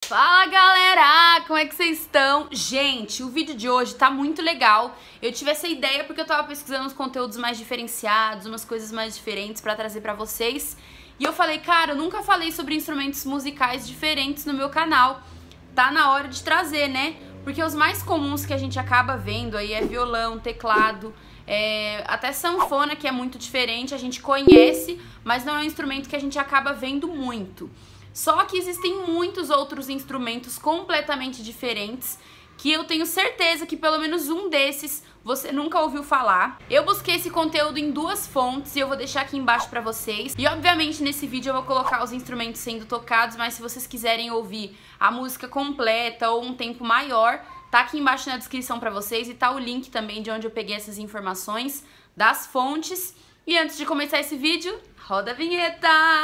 Fala galera, como é que vocês estão? Gente, o vídeo de hoje tá muito legal. Eu tive essa ideia porque eu tava pesquisando uns conteúdos mais diferenciados, umas coisas mais diferentes pra trazer pra vocês. E eu falei, cara, eu nunca falei sobre instrumentos musicais diferentes no meu canal. Tá na hora de trazer, né? Porque os mais comuns que a gente acaba vendo aí é violão, teclado, até sanfona, que é muito diferente, a gente conhece, mas não é um instrumento que a gente acaba vendo muito. Só que existem muitos outros instrumentos completamente diferentes que eu tenho certeza que pelo menos um desses você nunca ouviu falar. Eu busquei esse conteúdo em duas fontes e eu vou deixar aqui embaixo pra vocês. E obviamente nesse vídeo eu vou colocar os instrumentos sendo tocados, mas se vocês quiserem ouvir a música completa ou um tempo maior, tá aqui embaixo na descrição pra vocês e tá o link também de onde eu peguei essas informações das fontes. E antes de começar esse vídeo, roda a vinheta!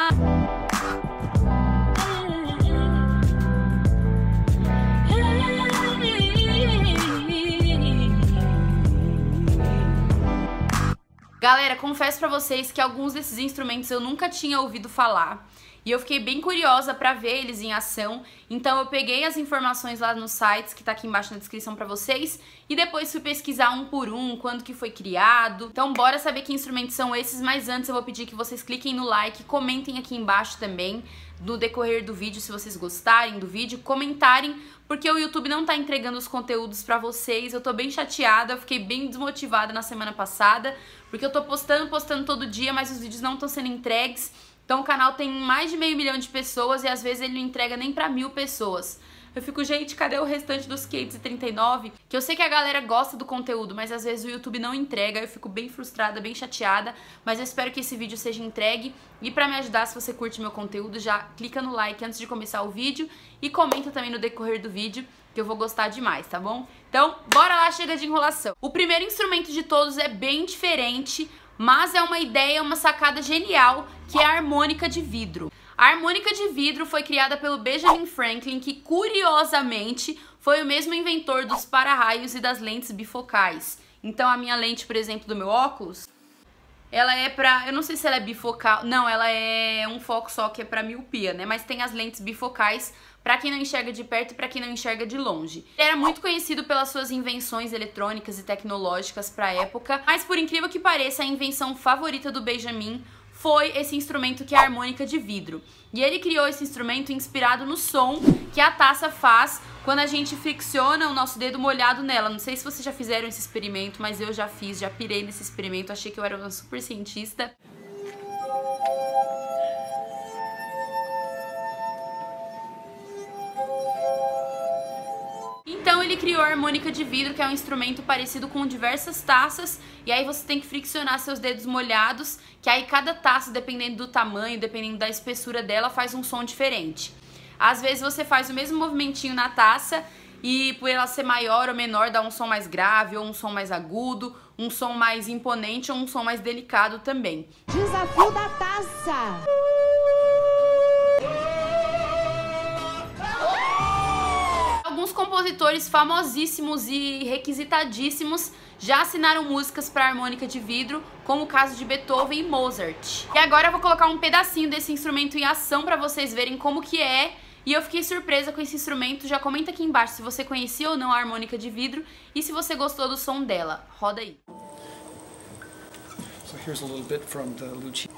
Galera, confesso pra vocês que alguns desses instrumentos eu nunca tinha ouvido falar e eu fiquei bem curiosa pra ver eles em ação, então eu peguei as informações lá nos sites que tá aqui embaixo na descrição pra vocês e depois fui pesquisar um por um, quando que foi criado. Então bora saber que instrumentos são esses, mas antes eu vou pedir que vocês cliquem no like, comentem aqui embaixo também no decorrer do vídeo se vocês gostarem do vídeo, comentarem, porque o YouTube não tá entregando os conteúdos pra vocês. Eu tô bem chateada, eu fiquei bem desmotivada na semana passada, porque eu tô postando todo dia, mas os vídeos não estão sendo entregues. Então o canal tem mais de 500 mil de pessoas e às vezes ele não entrega nem pra 1000 pessoas. Eu fico, gente, cadê o restante dos 539? Que eu sei que a galera gosta do conteúdo, mas às vezes o YouTube não entrega. Eu fico bem frustrada, bem chateada, mas eu espero que esse vídeo seja entregue. E pra me ajudar, se você curte meu conteúdo, já clica no like antes de começar o vídeo e comenta também no decorrer do vídeo, que eu vou gostar demais, tá bom? Então, bora lá, chega de enrolação. O primeiro instrumento de todos é bem diferente, mas é uma ideia, uma sacada genial, que é a harmônica de vidro. A harmônica de vidro foi criada pelo Benjamin Franklin, que curiosamente foi o mesmo inventor dos para-raios e das lentes bifocais. Então a minha lente, por exemplo, do meu óculos, ela é pra... eu não sei se ela é bifocal, não, ela é um foco só que é pra miopia, né? Mas tem as lentes bifocais pra quem não enxerga de perto e pra quem não enxerga de longe. Ele era muito conhecido pelas suas invenções eletrônicas e tecnológicas pra época, mas por incrível que pareça, a invenção favorita do Benjamin foi esse instrumento que é a harmônica de vidro. E ele criou esse instrumento inspirado no som que a taça faz quando a gente fricciona o nosso dedo molhado nela. Não sei se vocês já fizeram esse experimento, mas eu já fiz, já pirei nesse experimento, achei que eu era uma super cientista. Então ele criou a harmônica de vidro, que é um instrumento parecido com diversas taças, e aí você tem que friccionar seus dedos molhados, que aí cada taça, dependendo do tamanho, dependendo da espessura dela, faz um som diferente. Às vezes você faz o mesmo movimentinho na taça e por ela ser maior ou menor dá um som mais grave ou um som mais agudo, um som mais imponente ou um som mais delicado também. Desafio da taça! Alguns compositores famosíssimos e requisitadíssimos já assinaram músicas para harmônica de vidro, como o caso de Beethoven e Mozart. E agora eu vou colocar um pedacinho desse instrumento em ação para vocês verem como que é. E eu fiquei surpresa com esse instrumento. Já comenta aqui embaixo se você conhecia ou não a harmônica de vidro e se você gostou do som dela. Roda aí. So here's a little bit from the Lucci.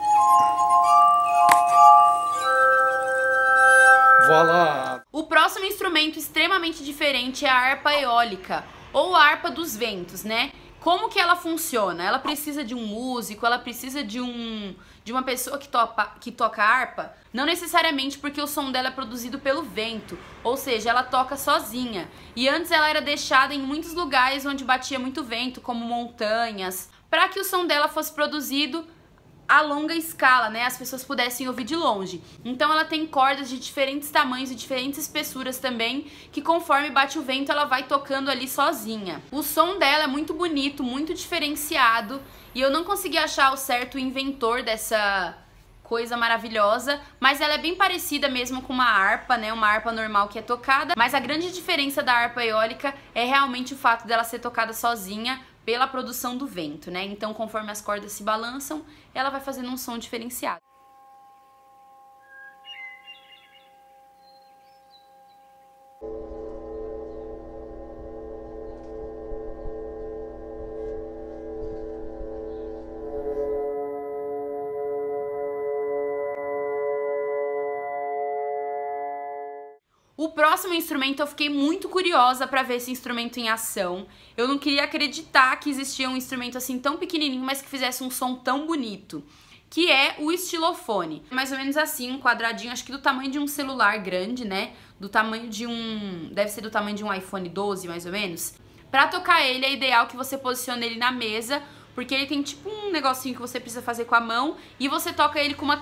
Voilà! O próximo instrumento extremamente diferente é a harpa eólica, ou a harpa dos ventos, né? Como que ela funciona? Ela precisa de um músico, ela precisa de uma pessoa que toca harpa? Não necessariamente, porque o som dela é produzido pelo vento, ou seja, ela toca sozinha. E antes ela era deixada em muitos lugares onde batia muito vento, como montanhas, para que o som dela fosse produzido a longa escala, né? As pessoas pudessem ouvir de longe. Então ela tem cordas de diferentes tamanhos e diferentes espessuras também, que conforme bate o vento ela vai tocando ali sozinha. O som dela é muito bonito, muito diferenciado, e eu não consegui achar o certo inventor dessa coisa maravilhosa, mas ela é bem parecida mesmo com uma harpa, né? Uma harpa normal que é tocada, mas a grande diferença da harpa eólica é realmente o fato dela ser tocada sozinha, pela produção do vento, né? Então, conforme as cordas se balançam, ela vai fazendo um som diferenciado. O próximo instrumento eu fiquei muito curiosa pra ver esse instrumento em ação. Eu não queria acreditar que existia um instrumento assim tão pequenininho, mas que fizesse um som tão bonito, que é o estilofone. Mais ou menos assim, um quadradinho, acho que do tamanho de um celular grande, né? Do tamanho de deve ser do tamanho de um iPhone 12, mais ou menos. Pra tocar ele é ideal que você posicione ele na mesa, porque ele tem tipo um negocinho que você precisa fazer com a mão e você toca ele com uma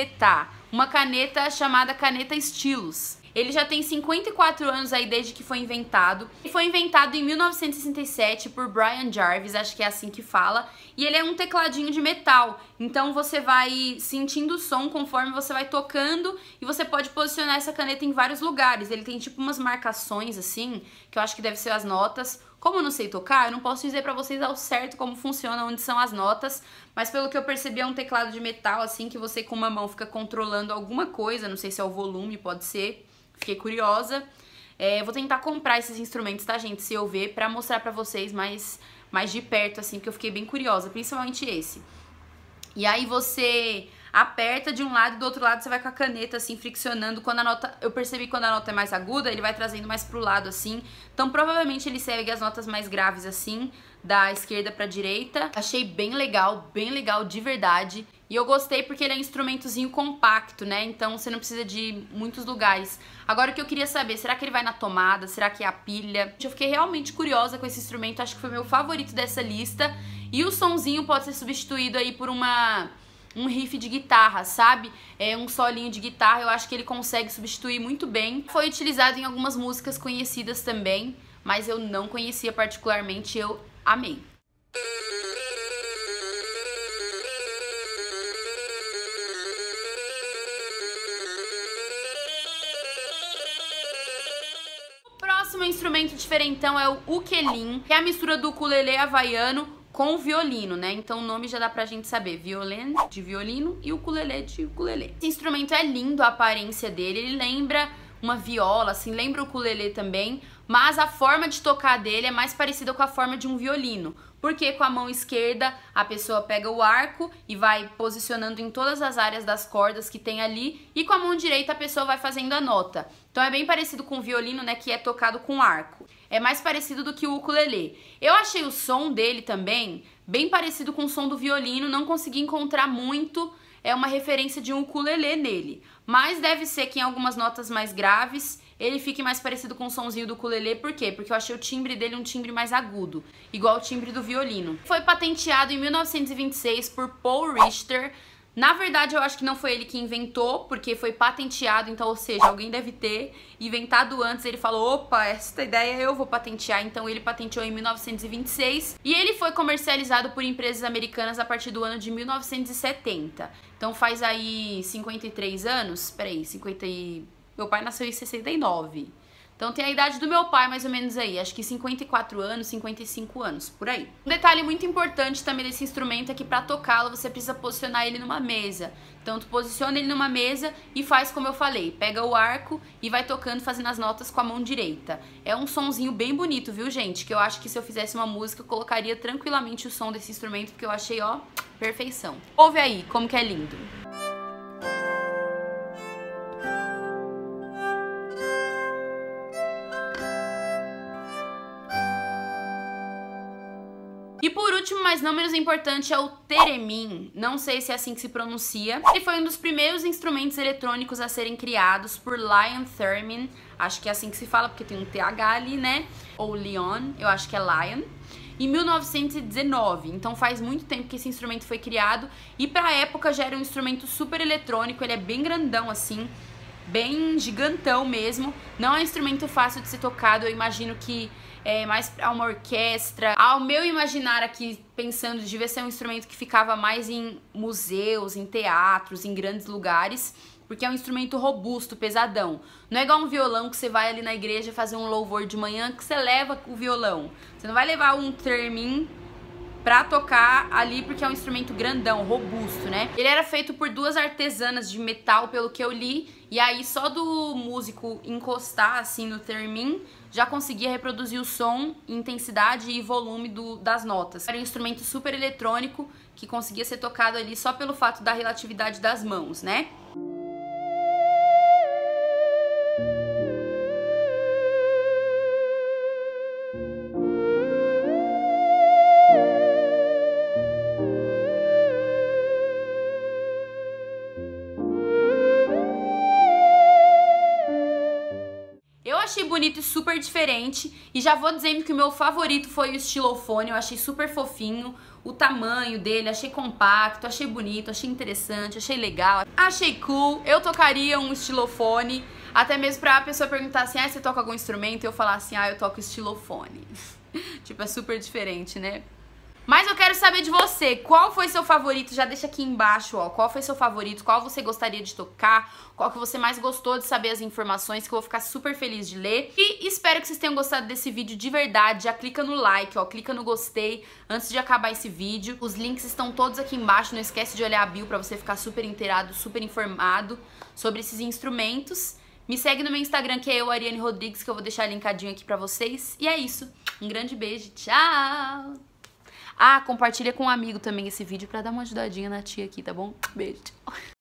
caneta chamada caneta Stylus. Ele já tem 54 anos aí desde que foi inventado. Ele foi inventado em 1967 por Brian Jarvis, acho que é assim que fala. E ele é um tecladinho de metal. Então você vai sentindo o som conforme você vai tocando e você pode posicionar essa caneta em vários lugares. Ele tem tipo umas marcações assim, que eu acho que deve ser as notas. Como eu não sei tocar, eu não posso dizer pra vocês ao certo como funciona, onde são as notas. Mas pelo que eu percebi é um teclado de metal assim, que você com uma mão fica controlando alguma coisa. Não sei se é o volume, pode ser. Fiquei curiosa. Vou tentar comprar esses instrumentos, tá, gente? Se eu ver, pra mostrar pra vocês mais de perto, assim, porque eu fiquei bem curiosa. Principalmente esse. E aí você aperta de um lado e do outro lado você vai com a caneta, assim, friccionando. Quando a nota... Eu percebi que quando a nota é mais aguda, ele vai trazendo mais pro lado, assim. Então, provavelmente, ele segue as notas mais graves, assim, da esquerda pra direita. Achei bem legal de verdade. E eu gostei porque ele é um instrumentozinho compacto, né? Então você não precisa de muitos lugares. Agora o que eu queria saber, será que ele vai na tomada? Será que é a pilha? Eu fiquei realmente curiosa com esse instrumento, acho que foi meu favorito dessa lista. E o sonzinho pode ser substituído aí por um riff de guitarra, sabe? Um solinho de guitarra, eu acho que ele consegue substituir muito bem. Foi utilizado em algumas músicas conhecidas também, mas eu não conhecia particularmente, eu amei. O próximo instrumento diferentão é o ukelin, que é a mistura do ukulele havaiano com o violino, né? Então o nome já dá pra gente saber, violin de violino e ukulele de ukulele. Esse instrumento é lindo, a aparência dele, ele lembra uma viola, assim, lembra o ukulele também, mas a forma de tocar dele é mais parecida com a forma de um violino, porque com a mão esquerda a pessoa pega o arco e vai posicionando em todas as áreas das cordas que tem ali, e com a mão direita a pessoa vai fazendo a nota. Então é bem parecido com o violino, né, que é tocado com arco. É mais parecido do que o ukulele. Eu achei o som dele também bem parecido com o som do violino, não consegui encontrar muito uma referência de um ukulele nele. Mas deve ser que em algumas notas mais graves ele fique mais parecido com o sonzinho do ukulele. Por quê? Porque eu achei o timbre dele um timbre mais agudo, igual o timbre do violino. Foi patenteado em 1926 por Paul Richter. Na verdade, eu acho que não foi ele que inventou, porque foi patenteado, então, ou seja, alguém deve ter inventado antes. Ele falou, opa, essa ideia eu vou patentear, então ele patenteou em 1926. E ele foi comercializado por empresas americanas a partir do ano de 1970. Então faz aí 53 anos, peraí, Meu pai nasceu em 69. Então tem a idade do meu pai, mais ou menos aí, acho que 54 anos, 55 anos, por aí. Um detalhe muito importante também desse instrumento é que pra tocá-lo você precisa posicionar ele numa mesa. Então tu posiciona ele numa mesa e faz como eu falei, pega o arco e vai tocando, fazendo as notas com a mão direita. É um sonzinho bem bonito, viu, gente? Que eu acho que se eu fizesse uma música eu colocaria tranquilamente o som desse instrumento, porque eu achei, ó, perfeição. Ouve aí como que é lindo. E por último, mas não menos importante, é o theremin. Não sei se é assim que se pronuncia. Ele foi um dos primeiros instrumentos eletrônicos a serem criados por Lion Theremin. Acho que é assim que se fala, porque tem um TH ali, né? Ou Leon, eu acho que é Lion. Em 1919, então faz muito tempo que esse instrumento foi criado. E pra época já era um instrumento super eletrônico, ele é bem grandão assim, bem gigantão mesmo. Não é um instrumento fácil de ser tocado, eu imagino que é mais pra uma orquestra. Ao meu imaginar aqui, pensando, devia ser um instrumento que ficava mais em museus, em teatros, em grandes lugares, porque é um instrumento robusto, pesadão. Não é igual um violão que você vai ali na igreja fazer um louvor de manhã, que você leva o violão. Você não vai levar um theremin pra tocar ali, porque é um instrumento grandão, robusto, né? Ele era feito por 2 artesãs de metal, pelo que eu li, e aí só do músico encostar assim no theremin, já conseguia reproduzir o som, intensidade e volume das notas. Era um instrumento super eletrônico, que conseguia ser tocado ali só pelo fato da relatividade das mãos, né? Eu achei bonito e super diferente, e já vou dizendo que o meu favorito foi o xilofone. Eu achei super fofinho, o tamanho dele, achei compacto, achei bonito, achei interessante, achei legal, achei cool. Eu tocaria um xilofone, até mesmo pra pessoa perguntar assim, você toca algum instrumento? E eu falar assim, eu toco xilofone. Tipo, é super diferente, né? Mas eu quero saber de você, qual foi seu favorito? Já deixa aqui embaixo, ó, qual foi seu favorito, qual você gostaria de tocar, qual que você mais gostou de saber as informações, que eu vou ficar super feliz de ler. E espero que vocês tenham gostado desse vídeo de verdade. Já clica no like, ó, clica no gostei antes de acabar esse vídeo. Os links estão todos aqui embaixo, não esquece de olhar a bio pra você ficar super inteirado, super informado sobre esses instrumentos. Me segue no meu Instagram, que é eu, Ariane Rodrigues, que eu vou deixar linkadinho aqui pra vocês. E é isso, um grande beijo, tchau! Compartilha com um amigo também esse vídeo pra dar uma ajudadinha na tia aqui, tá bom? Beijo.